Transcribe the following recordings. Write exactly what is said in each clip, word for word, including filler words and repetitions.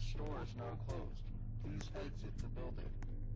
store is now closed. Please exit the building.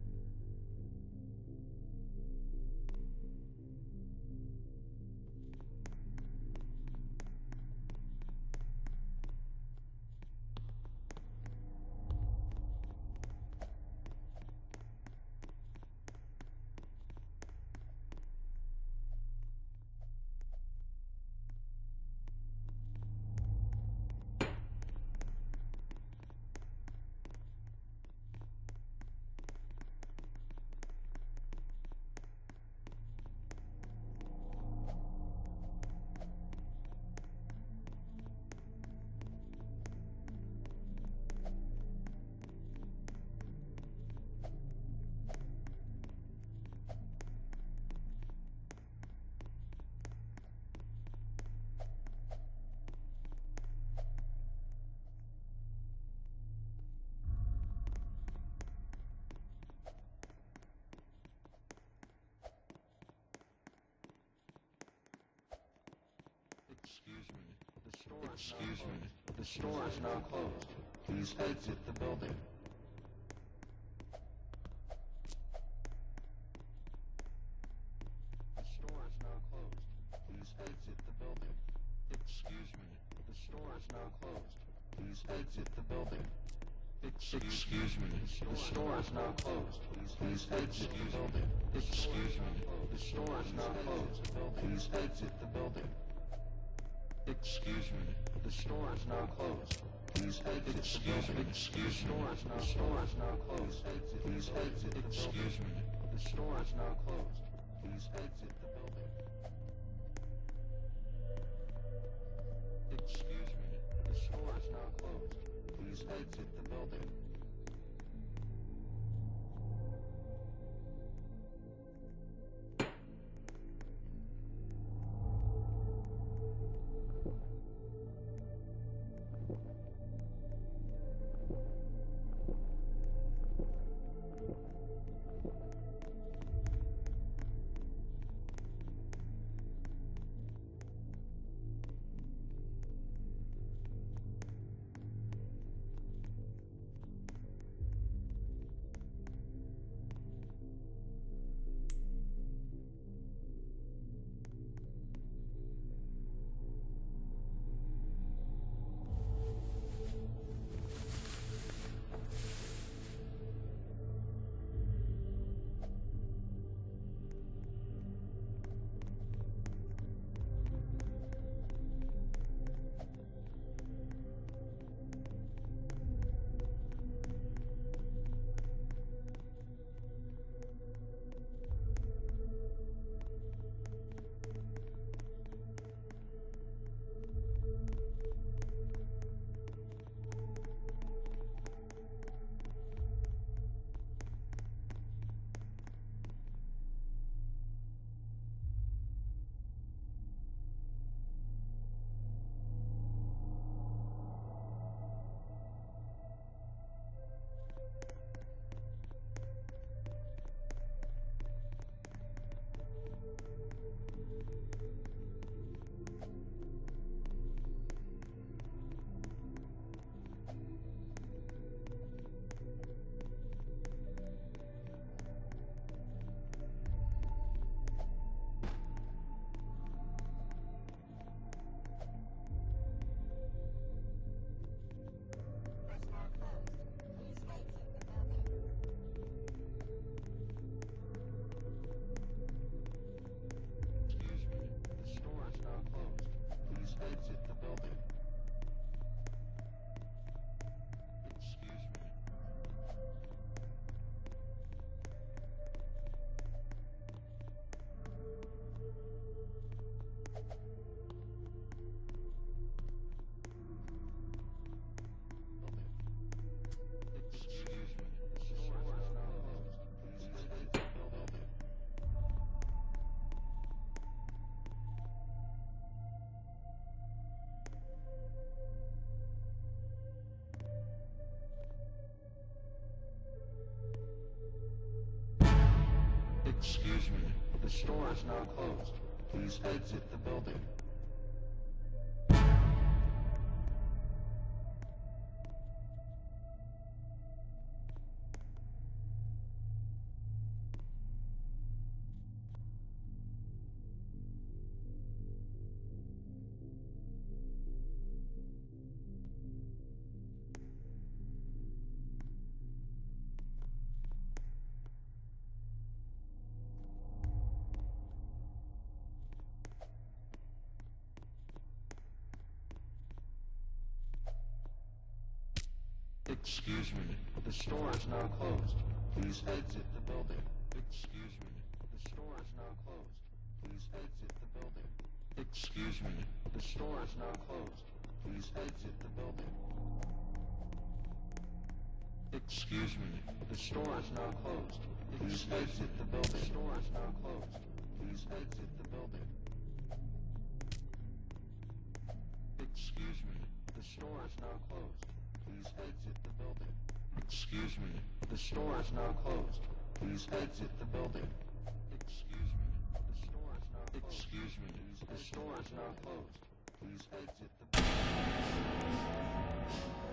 Excuse me. The store Excuse me. The store is now closed. Please exit the building. The store is now closed. Please exit the building. Excuse me. The store is now closed. Please exit the building. Excuse me. The store is now closed. Please exit the building. Excuse me. The store is now closed. Please exit the building. Excuse me. The store is now closed. Please exit. Excuse me. Excuse me. The store is now closed. Please exit. Excuse me. The store is now closed. Please exit the building. Excuse me. The store is now closed. Please exit the building. Excuse me. The store is now closed. Please exit the building. Excuse me, the store is now closed. Please exit the building. Excuse me, the store is now closed. Please exit the building. Excuse me, the store is now closed. Please exit the building. Excuse me, the store is now closed. Please exit the building. The store is now closed. Please exit the building. Excuse me, the store is now closed. Please exit the building. Excuse me, the store is now closed. Please exit the building. Excuse me, the store is now closed. Excuse me, the store is now closed. Please exit the building.